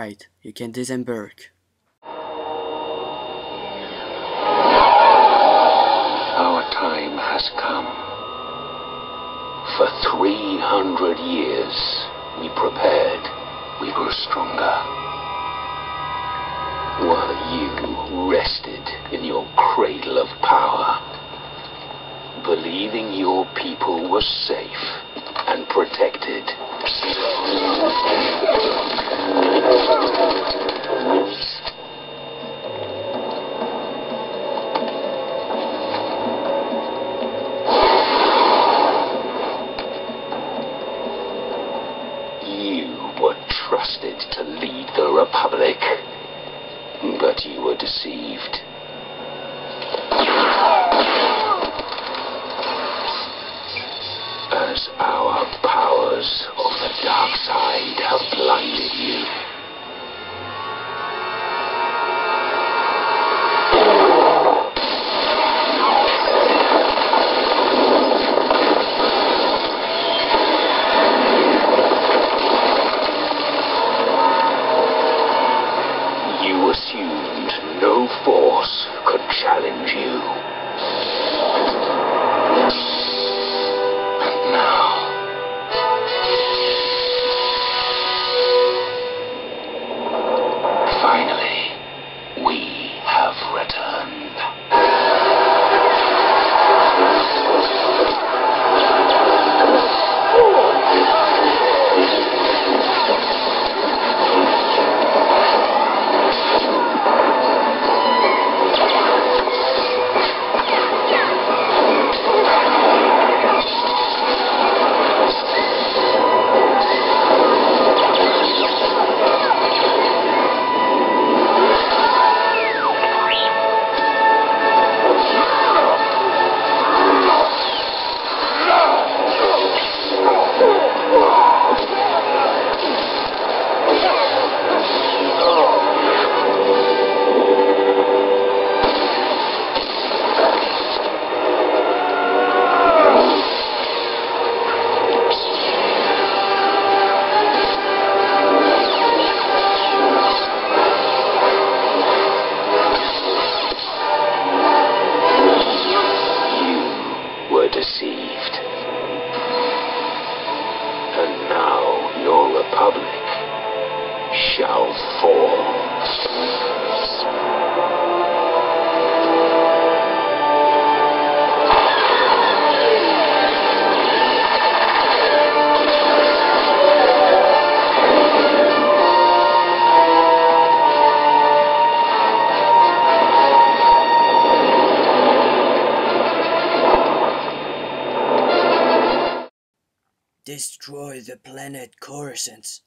Wright. You can disembark. Our time has come. For 300 years, we prepared. We grew stronger. While you rested in your cradle of power, believing your people were safe and protected. You were trusted to lead the Republic, but you were deceived. As our powers of the dark side have blinded you. You assumed no force could challenge you. And now, finally, we have returned. Deceived. And now your Republic shall fall. Destroy the planet Coruscant.